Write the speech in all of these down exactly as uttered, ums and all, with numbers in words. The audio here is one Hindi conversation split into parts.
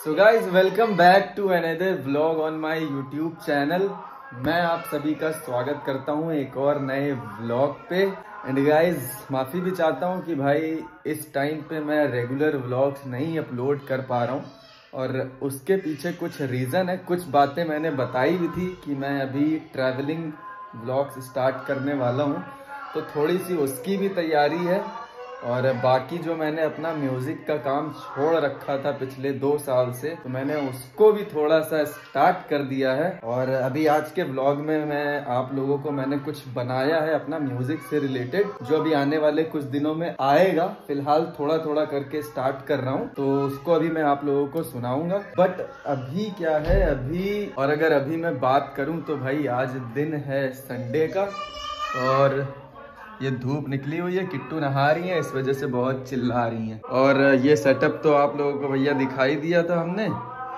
So guys welcome back to another vlog on my YouTube channel. मैं आप सभी का स्वागत करता हूं एक और नए व्लॉग पे। एंड गाइज माफ़ी भी चाहता हूं कि भाई इस टाइम पे मैं रेगुलर व्लॉग्स नहीं अपलोड कर पा रहा हूं, और उसके पीछे कुछ रीज़न है। कुछ बातें मैंने बताई भी थी कि मैं अभी ट्रैवलिंग व्लॉग्स स्टार्ट करने वाला हूं, तो थोड़ी सी उसकी भी तैयारी है। और बाकी जो मैंने अपना म्यूज़िक का काम छोड़ रखा था पिछले दो साल से, तो मैंने उसको भी थोड़ा सा स्टार्ट कर दिया है। और अभी आज के व्लॉग में मैं आप लोगों को मैंने कुछ बनाया है अपना म्यूज़िक से रिलेटेड, जो अभी आने वाले कुछ दिनों में आएगा। फिलहाल थोड़ा थोड़ा करके स्टार्ट कर रहा हूँ, तो उसको अभी मैं आप लोगों को सुनाऊंगा। बट अभी क्या है, अभी और अगर अभी मैं बात करूँ तो भाई आज दिन है संडे का, और ये धूप निकली हुई है, किट्टू नहा रही है, इस वजह से बहुत चिल्ला रही हैं। और ये सेटअप तो आप लोगों को भैया दिखाई दिया था हमने,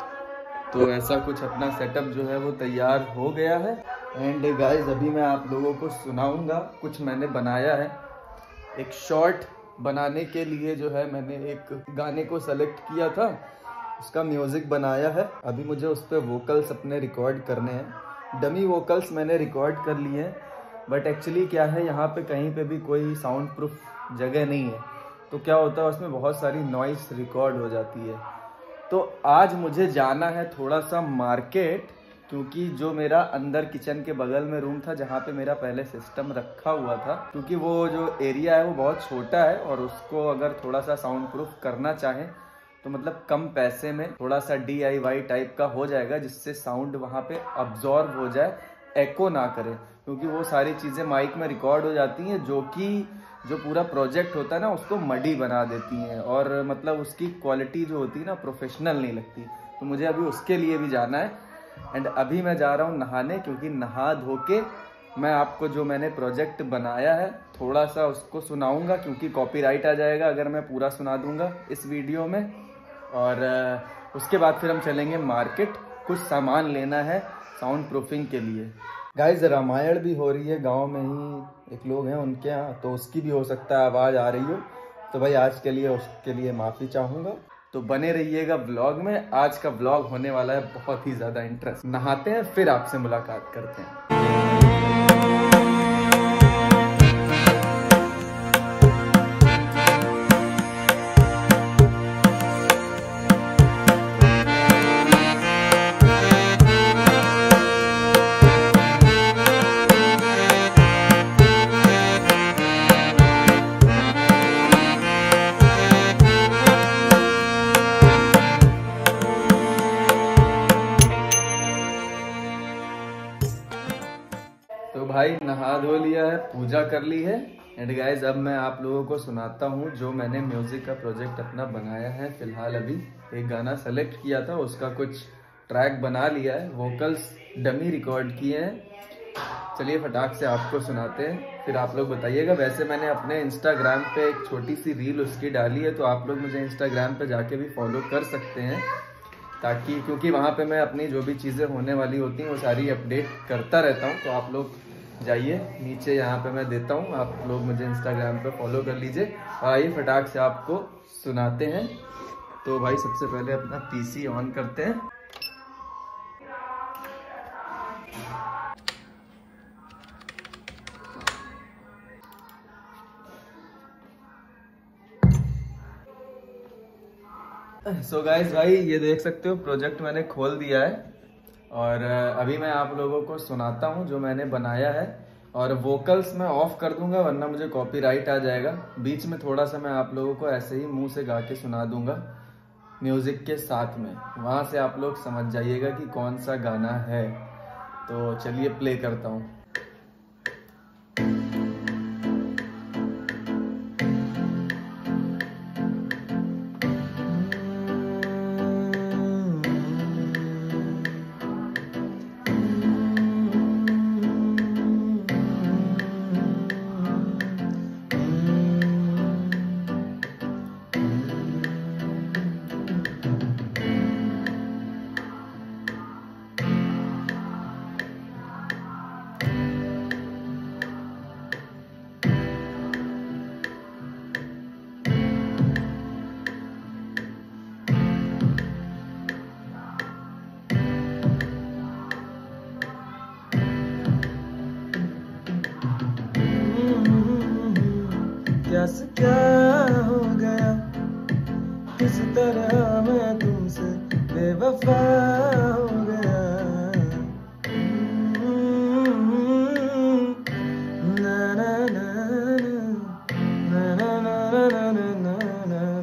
तो ऐसा कुछ अपना सेटअप जो है वो तैयार हो गया है। एंड गाइस अभी मैं आप लोगों को सुनाऊंगा कुछ मैंने बनाया है। एक शॉर्ट बनाने के लिए जो है मैंने एक गाने को सेलेक्ट किया था, उसका म्यूजिक बनाया है। अभी मुझे उस पर वोकल्स अपने रिकॉर्ड करने हैं। डमी वोकल्स मैंने रिकॉर्ड कर लिए हैं, बट एक्चुअली क्या है, यहाँ पे कहीं पे भी कोई साउंड प्रूफ जगह नहीं है, तो क्या होता है उसमें बहुत सारी नॉइस रिकॉर्ड हो जाती है। तो आज मुझे जाना है थोड़ा सा मार्केट, क्योंकि जो मेरा अंदर किचन के बगल में रूम था जहाँ पे मेरा पहले सिस्टम रखा हुआ था, क्योंकि वो जो एरिया है वो बहुत छोटा है, और उसको अगर थोड़ा सा साउंड प्रूफ करना चाहें तो मतलब कम पैसे में थोड़ा सा डी आई वाई टाइप का हो जाएगा, जिससे साउंड वहाँ पे अब्जॉर्ब हो जाए, एको ना करे। क्योंकि वो सारी चीज़ें माइक में रिकॉर्ड हो जाती हैं, जो कि जो पूरा प्रोजेक्ट होता है ना उसको मडी बना देती हैं, और मतलब उसकी क्वालिटी जो होती है ना प्रोफेशनल नहीं लगती। तो मुझे अभी उसके लिए भी जाना है। एंड अभी मैं जा रहा हूँ नहाने, क्योंकि नहा धो के मैं आपको जो मैंने प्रोजेक्ट बनाया है थोड़ा सा उसको सुनाऊंगा, क्योंकि कॉपीराइट आ जाएगा अगर मैं पूरा सुना दूंगा इस वीडियो में। और उसके बाद फिर हम चलेंगे मार्केट, कुछ सामान लेना है साउंड प्रूफिंग के लिए। गाइज रामायण भी हो रही है गांव में ही, एक लोग हैं उनके यहाँ, तो उसकी भी हो सकता है आवाज़ आ रही हो, तो भाई आज के लिए उसके लिए माफ़ी चाहूँगा। तो बने रहिएगा व्लॉग में। आज का व्लॉग होने वाला है बहुत ही ज़्यादा इंटरेस्ट। नहाते हैं फिर आपसे मुलाकात करते हैं। तो भाई नहा धो लिया है, पूजा कर ली है। एंड गाइज अब मैं आप लोगों को सुनाता हूँ जो मैंने म्यूजिक का प्रोजेक्ट अपना बनाया है। फिलहाल अभी एक गाना सेलेक्ट किया था, उसका कुछ ट्रैक बना लिया है, वोकल्स डमी रिकॉर्ड किए हैं। चलिए फटाक से आपको सुनाते हैं, फिर आप लोग बताइएगा। वैसे मैंने अपने इंस्टाग्राम पे एक छोटी सी रील उसकी डाली है, तो आप लोग मुझे इंस्टाग्राम पे जाके भी फॉलो कर सकते हैं, ताकि क्योंकि वहाँ पे मैं अपनी जो भी चीज़ें होने वाली होती हैं वो सारी अपडेट करता रहता हूँ। तो आप लोग जाइए नीचे, यहाँ पे मैं देता हूँ, आप लोग मुझे इंस्टाग्राम पे फॉलो कर लीजिए। और आइए फटाक से आपको सुनाते हैं। तो भाई सबसे पहले अपना पीसी ऑन करते हैं। सो so गाइज भाई ये देख सकते हो प्रोजेक्ट मैंने खोल दिया है, और अभी मैं आप लोगों को सुनाता हूँ जो मैंने बनाया है। और वोकल्स मैं ऑफ कर दूंगा वरना मुझे कॉपीराइट आ जाएगा। बीच में थोड़ा सा मैं आप लोगों को ऐसे ही मुंह से गा के सुना दूंगा म्यूजिक के साथ में, वहाँ से आप लोग समझ जाइएगा कि कौन सा गाना है। तो चलिए प्ले करता हूँ। बस क्या हो गया, किस तरह मैं तुमसे बेवफा हो गया। ना ना ना ना ना ना ना ना ना।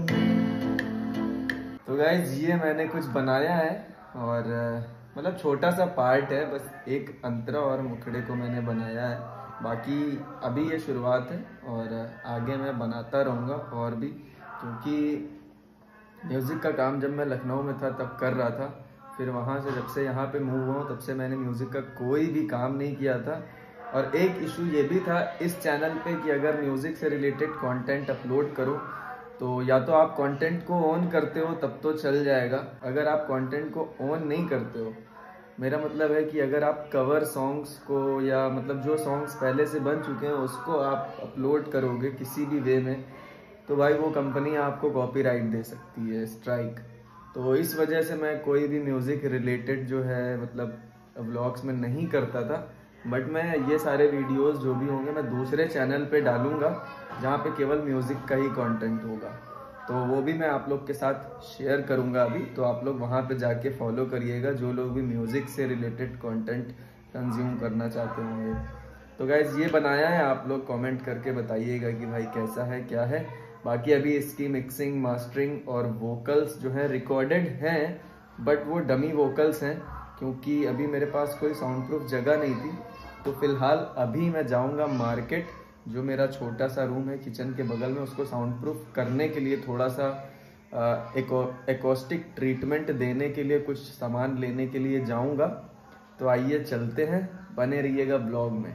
तो गाइस ये मैंने कुछ बनाया है और मतलब छोटा सा पार्ट है, बस एक अंतरा और मुखड़े को मैंने बनाया है। बाकी अभी ये शुरुआत है और आगे मैं बनाता रहूँगा और भी, क्योंकि म्यूज़िक का काम जब मैं लखनऊ में था तब कर रहा था, फिर वहाँ से जब से यहाँ पे मूव हुआ तब से मैंने म्यूज़िक का कोई भी काम नहीं किया था। और एक इशू ये भी था इस चैनल पे कि अगर म्यूज़िक से रिलेटेड कंटेंट अपलोड करो तो या तो आप कंटेंट को ऑन करते हो तब तो चल जाएगा, अगर आप कंटेंट को ऑन नहीं करते हो, मेरा मतलब है कि अगर आप कवर सॉन्ग्स को या मतलब जो सॉन्ग्स पहले से बन चुके हैं उसको आप अपलोड करोगे किसी भी वे में, तो भाई वो कंपनी आपको कॉपीराइट दे सकती है, स्ट्राइक। तो इस वजह से मैं कोई भी म्यूज़िक रिलेटेड जो है मतलब व्लॉग्स में नहीं करता था। बट मैं ये सारे वीडियोस जो भी होंगे मैं दूसरे चैनल पे डालूंगा जहाँ पे केवल म्यूज़िक का ही कंटेंट होगा, तो वो भी मैं आप लोग के साथ शेयर करूंगा अभी। तो आप लोग वहाँ पे जाके फॉलो करिएगा जो लोग भी म्यूज़िक से रिलेटेड कंटेंट कंज्यूम करना चाहते होंगे। तो गाइज ये बनाया है, आप लोग कमेंट करके बताइएगा कि भाई कैसा है क्या है। बाकी अभी इसकी मिक्सिंग मास्टरिंग और वोकल्स जो है रिकॉर्डेड हैं, बट वो डमी वोकल्स हैं क्योंकि अभी मेरे पास कोई साउंड प्रूफ जगह नहीं थी। तो फिलहाल अभी मैं जाऊंगा मार्केट, जो मेरा छोटा सा रूम है किचन के बगल में, उसको साउंड प्रूफ करने के लिए थोड़ा सा एको, एकॉस्टिक ट्रीटमेंट देने के लिए कुछ सामान लेने के लिए जाऊंगा। तो आइए चलते हैं, बने रहिएगा ब्लॉग में।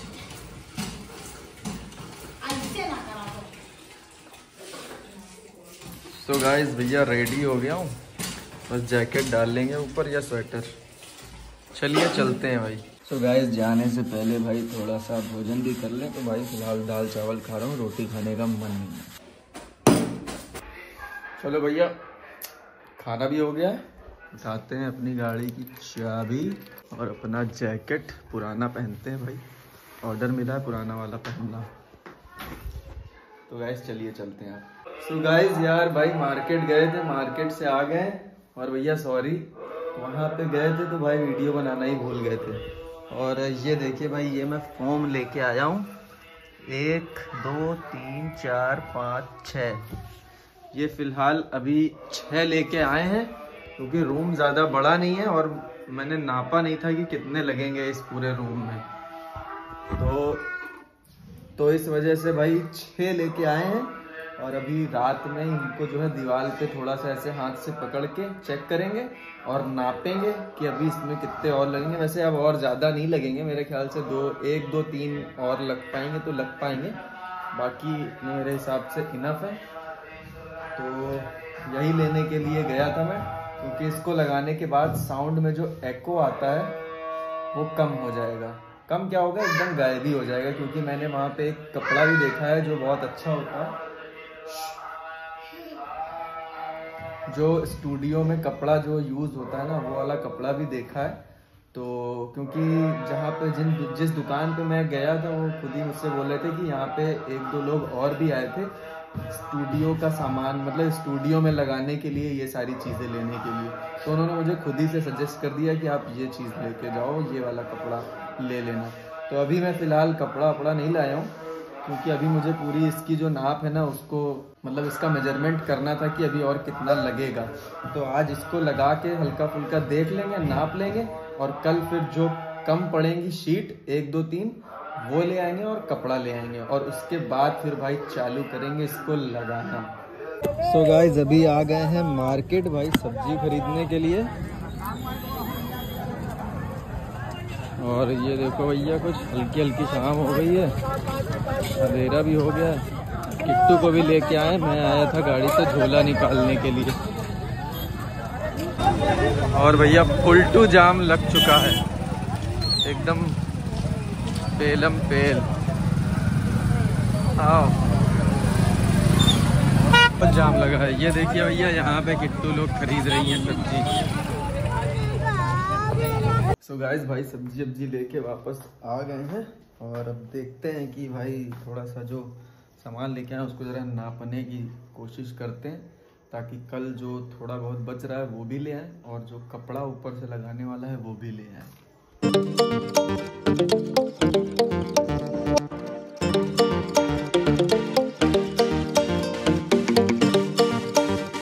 तो गाइस भैया रेडी हो गया हूँ, बस जैकेट डाल लेंगे ऊपर या स्वेटर। चलिए चलते हैं भाई। तो गाइस जाने से पहले भाई थोड़ा सा भोजन भी कर लें। तो भाई फिलहाल दाल चावल खा रहा हूँ, रोटी खाने का मन नहीं है। चलो भैया खाना भी हो गया है, उठाते हैं अपनी गाड़ी की चाबी और अपना जैकेट। पुराना पहनते हैं भाई, ऑर्डर मिला है पुराना वाला पहनना। तो गाइस चलिए चलते हैं। सो गाइस यार भाई मार्केट गए थे, मार्केट से आ गए और भैया सॉरी वहाँ पे गए थे तो भाई वीडियो बनाना ही भूल गए थे। और ये देखिए भाई ये मैं फोम लेके आया हूँ, एक दो तीन चार पाँच छः, ये फिलहाल अभी छः लेके आए हैं क्योंकि रूम ज़्यादा बड़ा नहीं है और मैंने नापा नहीं था कि कितने लगेंगे इस पूरे रूम में, तो तो इस वजह से भाई छः लेके आए हैं। और अभी रात में इनको जो है दीवार पे थोड़ा सा ऐसे हाथ से पकड़ के चेक करेंगे और नापेंगे कि अभी इसमें कितने और लगेंगे। वैसे अब और ज़्यादा नहीं लगेंगे मेरे ख्याल से, दो एक दो तीन और लग पाएंगे तो लग पाएंगे, बाकी मेरे हिसाब से इनफ है। तो यही लेने के लिए गया था मैं, क्योंकि इसको लगाने के बाद साउंड में जो एको आता है वो कम हो जाएगा। कम क्या होगा, एकदम गायब ही हो जाएगा, क्योंकि मैंने वहाँ पे एक कपड़ा भी देखा है जो बहुत अच्छा होता है, जो स्टूडियो में कपड़ा जो यूज़ होता है ना वो वाला कपड़ा भी देखा है। तो क्योंकि जहाँ पे जिन जिस दुकान पे मैं गया था वो खुद ही मुझसे बोल रहे थे कि यहाँ पे एक दो लोग और भी आए थे स्टूडियो का सामान, मतलब स्टूडियो में लगाने के लिए ये सारी चीज़ें लेने के लिए। तो उन्होंने मुझे खुद ही से सजेस्ट कर दिया कि आप ये चीज़ लेके जाओ, ये वाला कपड़ा ले लेना। तो अभी मैं फ़िलहाल कपड़ा वपड़ा नहीं लाया हूँ, क्योंकि अभी मुझे पूरी इसकी जो नाप है ना उसको मतलब इसका मेजरमेंट करना था कि अभी और कितना लगेगा। तो आज इसको लगा के हल्का फुल्का देख लेंगे, नाप लेंगे और कल फिर जो कम पड़ेंगी शीट एक दो तीन वो ले आएंगे और कपड़ा ले आएंगे और उसके बाद फिर भाई चालू करेंगे इसको लगाना। सो so गाइस अभी आ गए हैं मार्केट भाई सब्जी खरीदने के लिए। और ये देखो भैया कुछ हल्की हल्की शाम हो गई है, अंधेरा भी हो गया है। किट्टू को भी लेके आए, मैं आया था गाड़ी से झोला निकालने के लिए। और भैया फुल टू जाम लग चुका है, एकदम पेलम पेल। आओ जाम लगा है। ये देखिए भैया यहाँ पे किट्टू लोग खरीद रही हैं सब्जी। सो so गाइस भाई सब्जी सब्जी लेके वापस आ गए हैं और अब देखते हैं कि भाई थोड़ा सा जो सामान लेके आए उसको ज़रा नापने की कोशिश करते हैं, ताकि कल जो थोड़ा बहुत बच रहा है वो भी ले आए और जो कपड़ा ऊपर से लगाने वाला है वो भी ले आए।